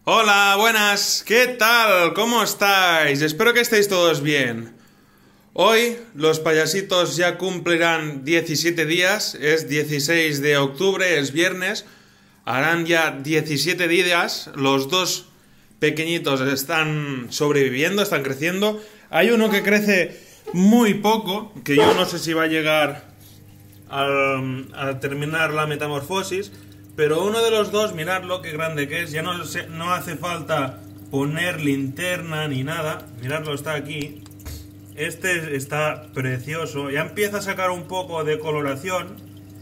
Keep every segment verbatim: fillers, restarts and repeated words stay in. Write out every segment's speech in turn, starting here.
Hola, buenas, ¿qué tal? ¿Cómo estáis? Espero que estéis todos bien. Hoy los payasitos ya cumplirán diecisiete días, es dieciséis de octubre, es viernes, harán ya diecisiete días, los dos pequeñitos están sobreviviendo, están creciendo. Hay uno que crece muy poco, que yo no sé si va a llegar al, a terminar la metamorfosis, pero uno de los dos, miradlo qué grande que es, ya no, se, no hace falta poner linterna ni nada, miradlo, está aquí. Este está precioso, ya empieza a sacar un poco de coloración,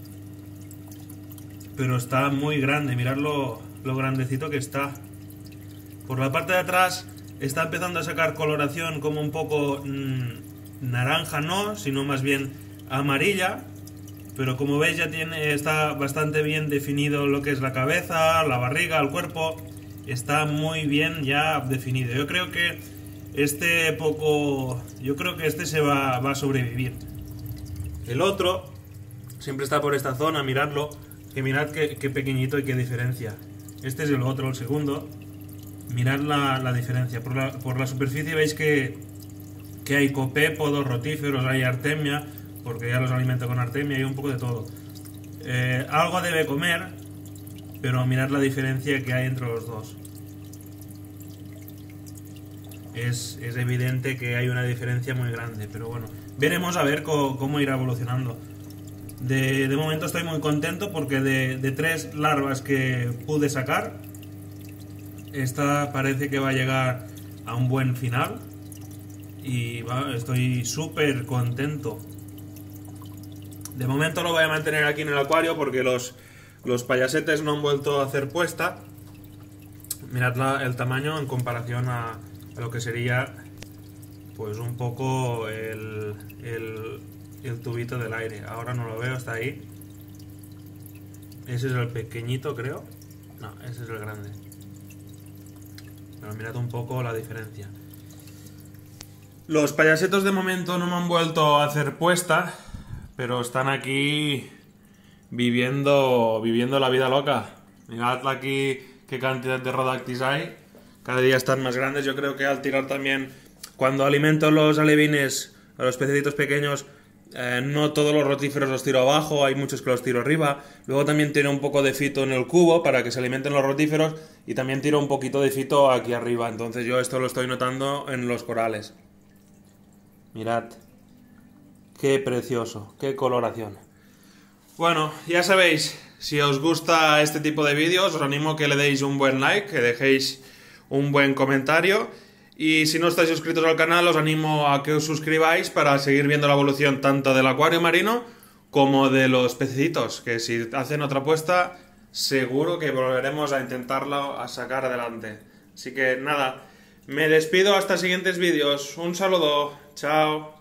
pero está muy grande, miradlo lo grandecito que está. Por la parte de atrás está empezando a sacar coloración como un poco mmm, naranja, no, sino más bien amarilla. Pero como veis ya tiene, está bastante bien definido lo que es la cabeza, la barriga, el cuerpo. Está muy bien ya definido. Yo creo que este poco... Yo creo que este se va, va a sobrevivir. El otro siempre está por esta zona, miradlo. Que mirad qué, qué pequeñito y qué diferencia. Este es el otro, el segundo. Mirad la, la diferencia. Por la, por la superficie veis que, que hay copépodos, rotíferos, hay artemia, porque ya los alimento con artemia y un poco de todo. Eh, algo debe comer, pero mirad la diferencia que hay entre los dos. Es, es evidente que hay una diferencia muy grande, pero bueno, veremos a ver cómo, cómo irá evolucionando. De, de momento estoy muy contento porque de, de tres larvas que pude sacar, esta parece que va a llegar a un buen final y va, estoy súper contento. De momento lo voy a mantener aquí en el acuario porque los, los payasetes no han vuelto a hacer puesta. Mirad la, el tamaño en comparación a, a lo que sería pues un poco el, el, el tubito del aire. Ahora no lo veo, está ahí. Ese es el pequeñito, creo. No, ese es el grande. Pero mirad un poco la diferencia. Los payasetos de momento no me han vuelto a hacer puesta, pero están aquí viviendo, viviendo la vida loca. Mirad aquí qué cantidad de Rhodactis hay. Cada día están más grandes. Yo creo que al tirar también, cuando alimento los alevines, a los pececitos pequeños, eh, no todos los rotíferos los tiro abajo, hay muchos que los tiro arriba. Luego también tiro un poco de fito en el cubo para que se alimenten los rotíferos y también tiro un poquito de fito aquí arriba. Entonces yo esto lo estoy notando en los corales. Mirad. Qué precioso, qué coloración. Bueno, ya sabéis, si os gusta este tipo de vídeos, os animo a que le deis un buen like, que dejéis un buen comentario. Y si no estáis suscritos al canal, os animo a que os suscribáis para seguir viendo la evolución tanto del acuario marino como de los pececitos, que si hacen otra apuesta, seguro que volveremos a intentarlo a sacar adelante. Así que nada, me despido hasta siguientes vídeos. Un saludo, chao.